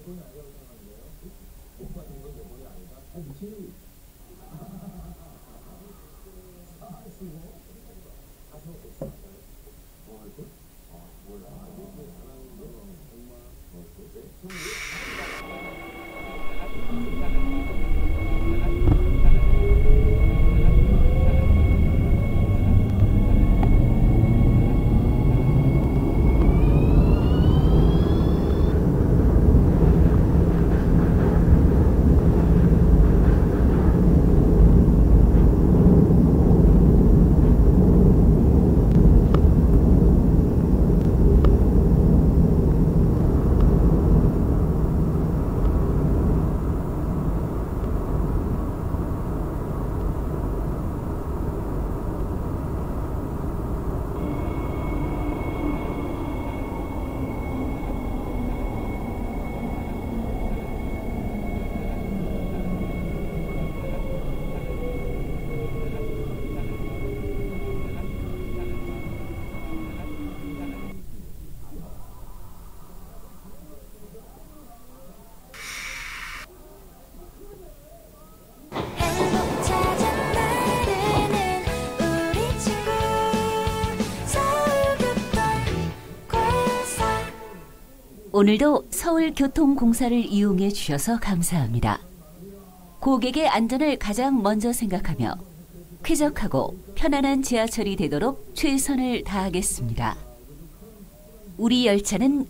오늘도 서울교통공사를 이용해 주셔서 감사합니다. 고객의 안전을 가장 먼저 생각하며 쾌적하고 편안한 지하철이 되도록 최선을 다하겠습니다. 우리 열차는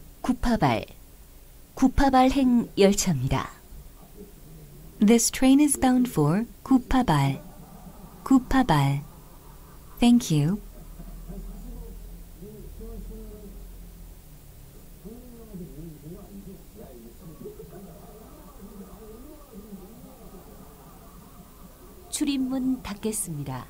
구파발행 열차입니다. This train is bound for Kupabal. Kupabal. Thank you. 출입문 닫겠습니다.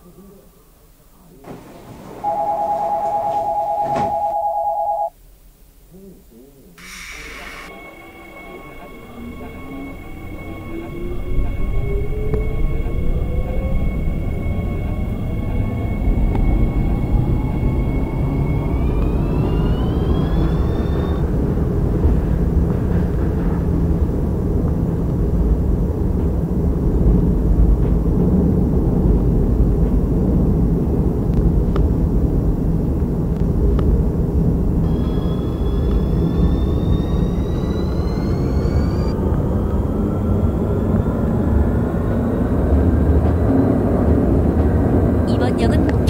이번 역은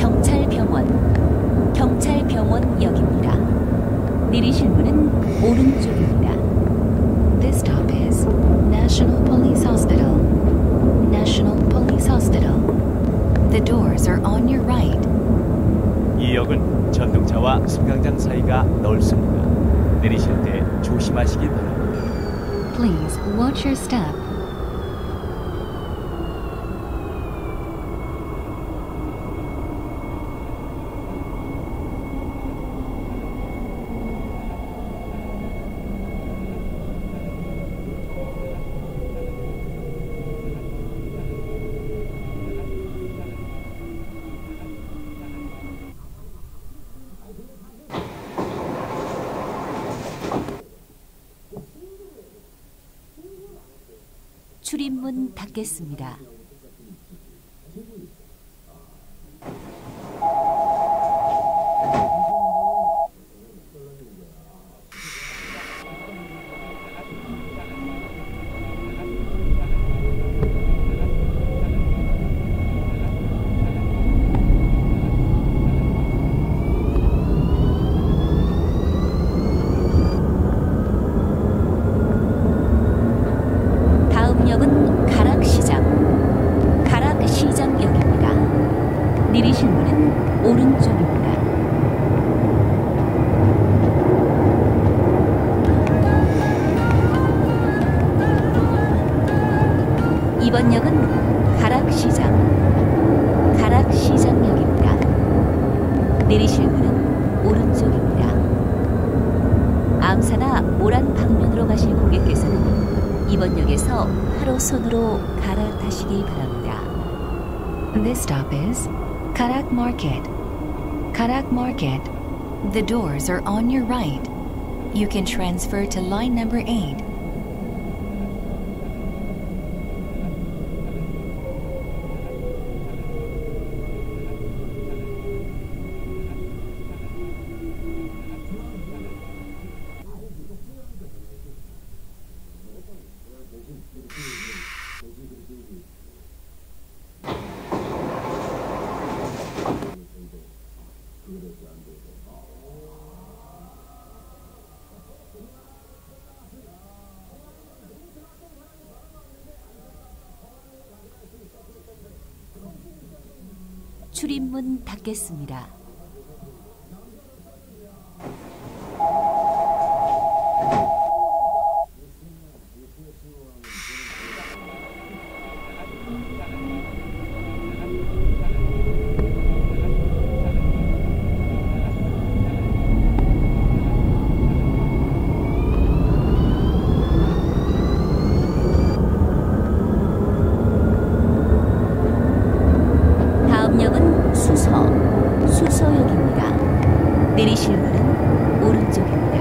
경찰병원역입니다. 내리실 문은 오른쪽입니다. This stop is National Police Hospital. National Police Hospital. The doors are on your right. 이 역은 전동차와 승강장 사이가 넓습니다. 내리실 때 조심하시기 바랍니다. Please watch your step. 출입문 닫겠습니다. 역은 가락시장역입니다. 내리실 문은 오른쪽입니다. 이번 역은 가락시장역입니다. 내리실 문은 오른쪽입니다. 암사나 모란 방면으로 가실 고객께서는 이번 역에서 하로선으로 갈아타시기 바랍니다. This stop is Karak Market. Karak Market. The doors are on your right. You can transfer to line number 8 출입문 닫겠습니다. 다음 역은 수서역입니다. 내리실 문은 오른쪽입니다.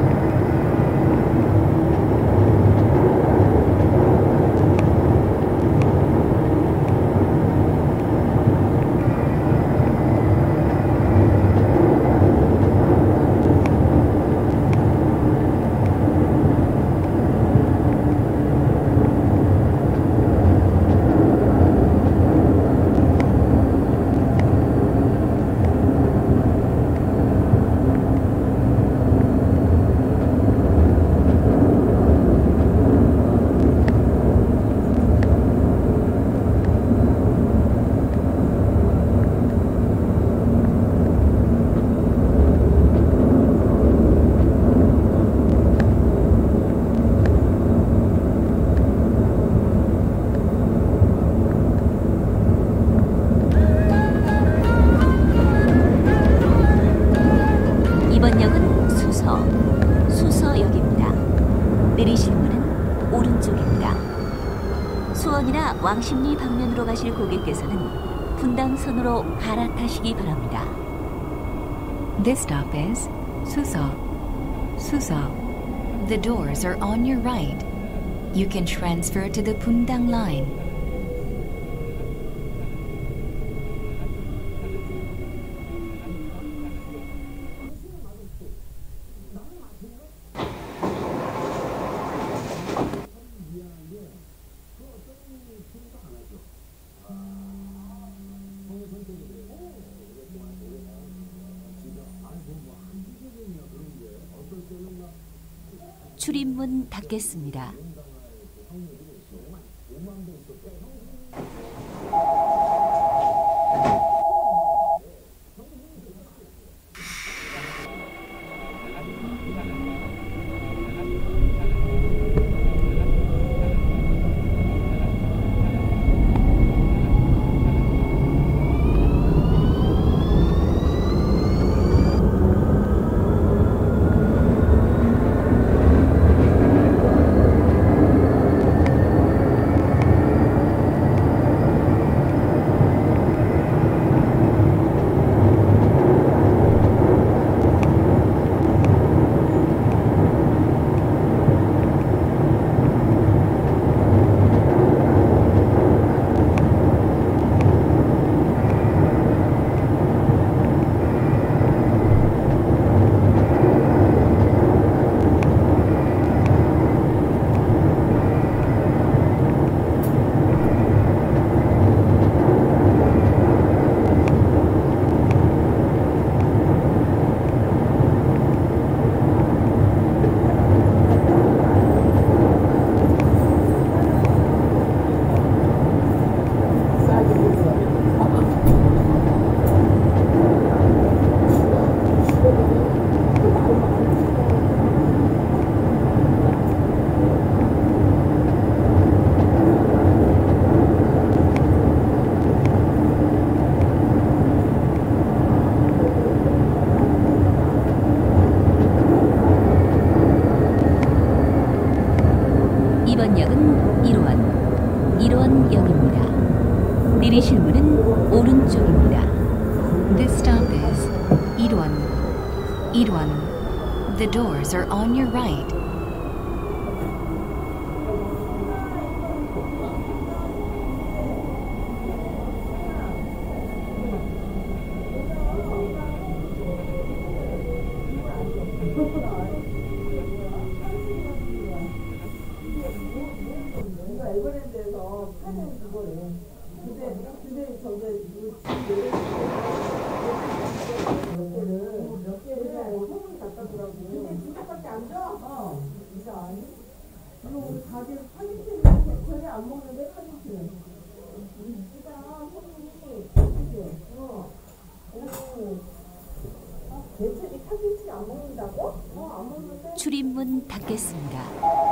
이번 역은 수서역입니다. 내리실 문은 오른쪽입니다. 수원이나 왕십리 방면으로 가실 고객께서는 분당선으로 갈아타시기 바랍니다. This stop is Suso. Suso. The doors are on your right. You can transfer to the Pundang line. 출입문 닫겠습니다. 이번 역은 1원역입니다. 내리실 문은 오른쪽입니다. This stop is Irwan. Irwan. The doors are on your right. 에버랜드에서 파는 그거예요. 근데 저게 몇 개를 소문이 났다더라고. 근데 두 개밖에 안 줘? 이거 아니? 이거 우리 가게 파김치는 전혀 안 먹는데 파김치는. 우리 집이랑 손님이 대체 이 타김치 안 먹는다고? 안 먹는데? 출입문 닫겠습니다.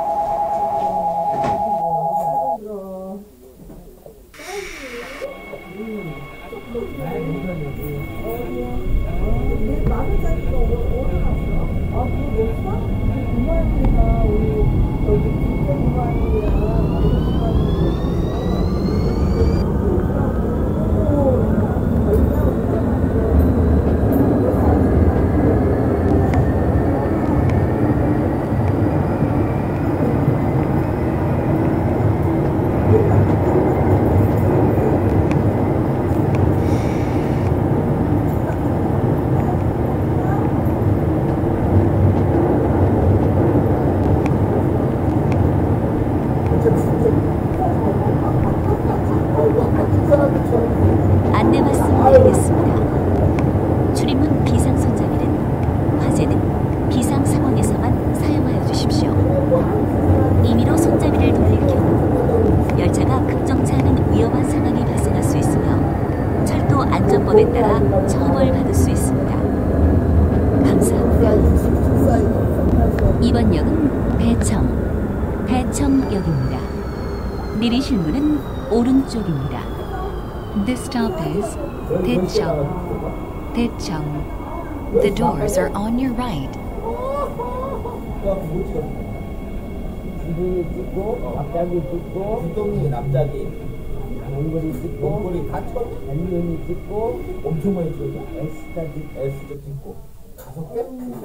안내 말씀드리겠습니다. 출입문 비상 손잡이는 화재 등 비상 상황에서만 사용하여 주십시오. 임의로 손잡이를 돌릴 경우 열차가 급정차 하는 위험한 상황이 발생할 수 있으며 철도 안전법에 따라 처벌받을 수 있습니다. 감사합니다. 이번 역은 대청역입니다. 내리실 문은 오른쪽입니다. This stop is Daecheong. Daecheong. The doors are on your right. 지붕이 찍고 앞자기 찍고 구덩이 납작이 몽골이 찍고 몽골이 갇혀 엠륜이 찍고 엄청 많이 찍었어. 에스타 찍고 S도 찍고 5개?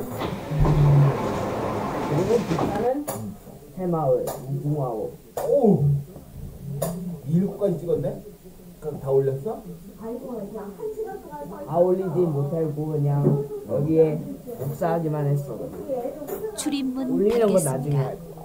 그리고 기차는 새마을 무궁화호 오 7까지 찍었네? 그럼 다 올렸어? 다 올리지 못하고 그냥 여기에 복사하기만 했어. 출입문 올리는 건 나중에 닫겠습니다. 할 거야.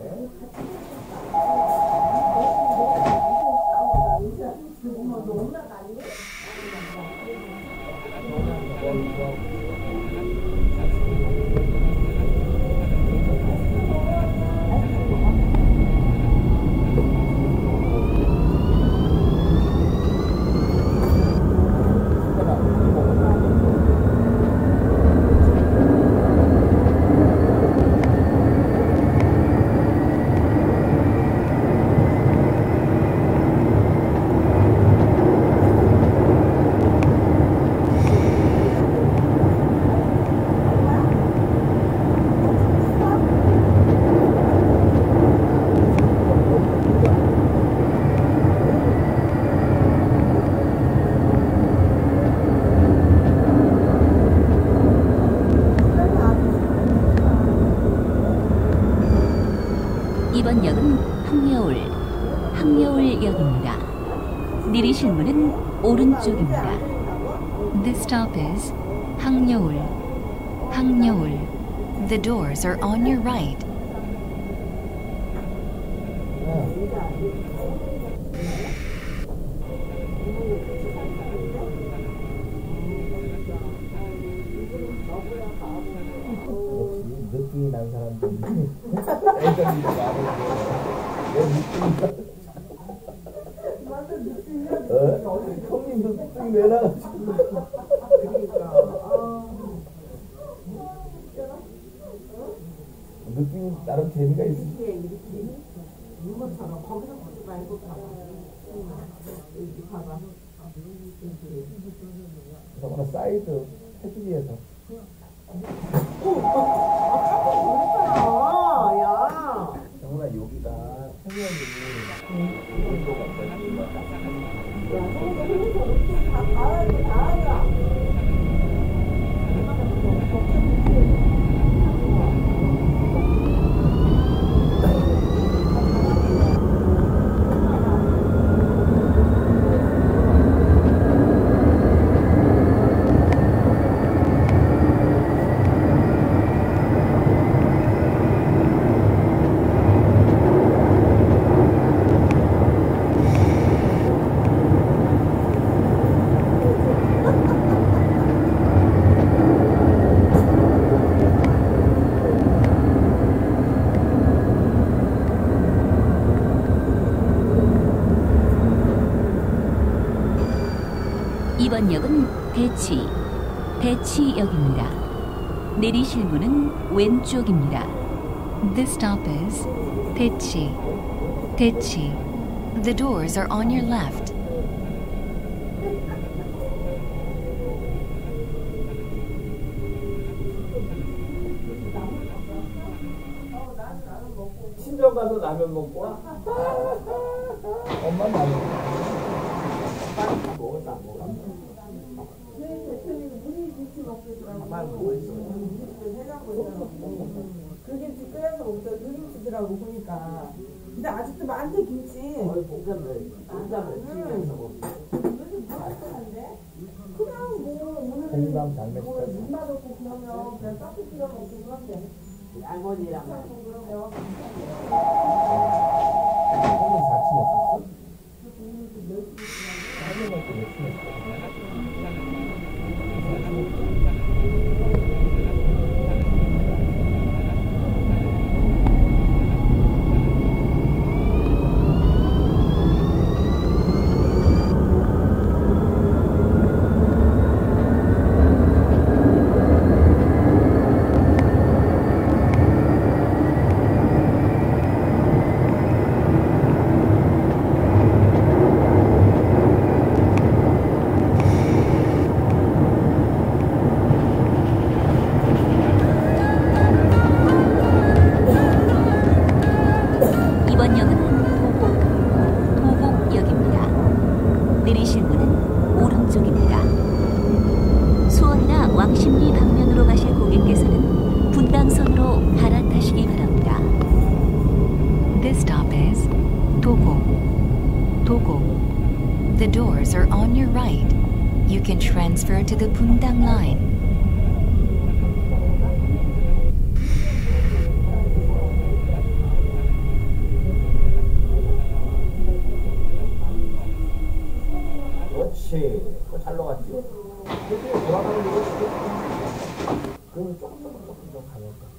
이번 역은 항려울역입니다. 내리실 문은 오른쪽입니다. This stop is Hangyeol. Hangyeol. The doors are on your right. 느낌이 난 사람들이 애들이 많은데 형님도 쓱 내놔가지고 느낌이 나름 재미가 있어. 이것처럼 거기서 보지 말고 봐봐. 여기 봐봐. 저거는 사이드 테두리에서 야. 정말 여기가 평면이 온도가 이번 역은 대치역입니다. 내리실 문은 왼쪽입니다. This stop is Techi. Techi. The doors are on your left. 친정 가서 라면 먹고 와. 엄마 라면. 먹었다 안 먹어. 엄마 뭐 있어? 그 김치 끓여서 먹자. 그 김치더라고 보니까. 근데 아직도 많대 김치. 복잡해. 찌개에서 먹어. 그냥 뭐 오늘은 공감 장례식 뭐 입맛 없고 그러면 그냥 떡볶이 끓여 먹고 그런데. 할머니랑 그러면 할머니 사촌이 없었어? 할머니한테 몇 이번 역은 도곡역입니다. 내리실 문은 오른쪽입니다. 수원이나 왕십리 방면으로 가실 고객께서는 분당선으로 갈아타시기 바랍니다. This stop is Togo. Togo. The doors are on your right. You can transfer to the Pundang line. 그렇지. 그거 잘 녹았지. 돌아가는 거 그러면 조금 더 가볼까?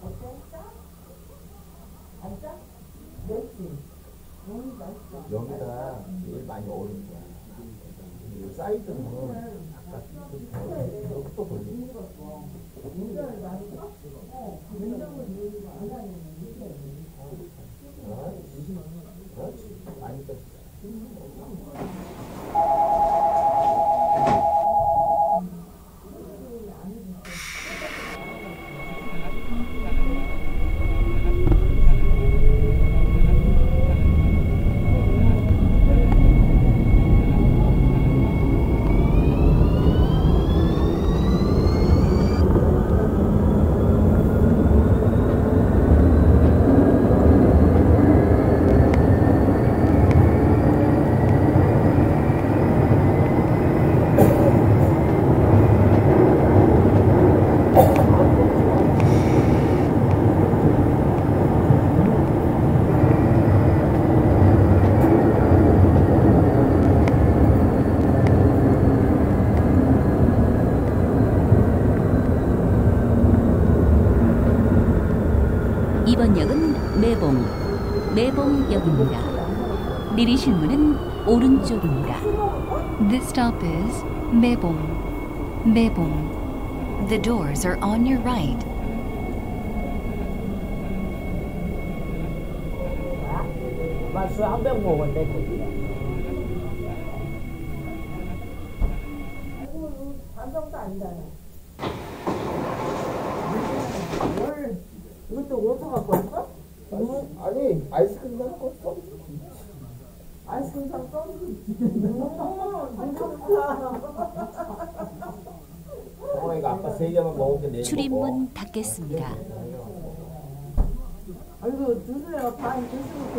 여기가 제일 많이 어른 거야. 이 사이드는 아까 또 돌리고. 그렇지. 많이 떴어. 이번 역은 매봉역입니다. 내리실 문은 오른쪽입니다. This stop is Mebong. Mebong. The doors are on your right. 맛수 한병 먹으면 되거든요. 아이고 반성도 아니잖아. 이것도 어디서 갖고 왔어? 아니 아이스크림 갖고 서비스. 아이스크림 사 서비스. 이거 아빠 3개만 먹을게. 내일 출입문 닫겠습니다. 아이고 드세요. 반 드시고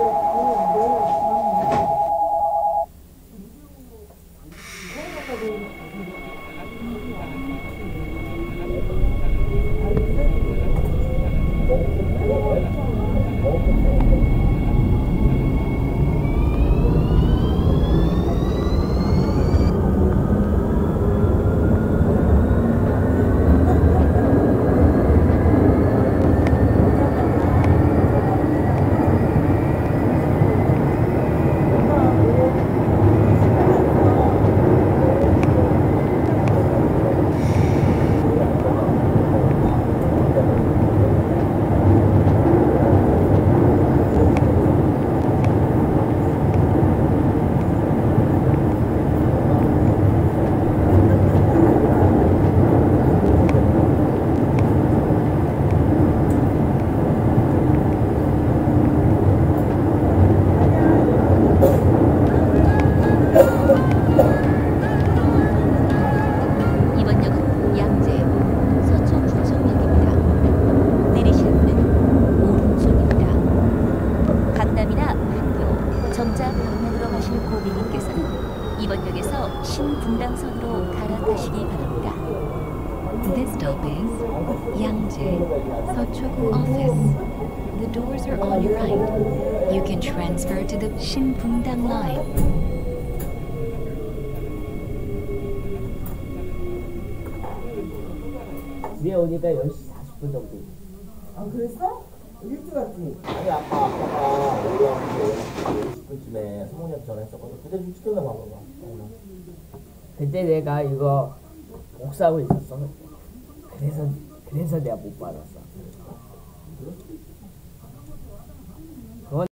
내일 신분당선으로 갈아타시기 바랍니다. This stop is Yangjae Seochogu Office. The doors are on your right. You can transfer to the Shinbundang line. 집에 오니까 10시 40분 정도. 아 그랬어? 일찍 왔지? 아니 아빠가 올라오는데 50분쯤에 성훈이한테 전화했었거든. 그때 좀 찍었나 봐봐. 그때 내가 이거 복사하고 있었어. 그래서 내가 못 받았어.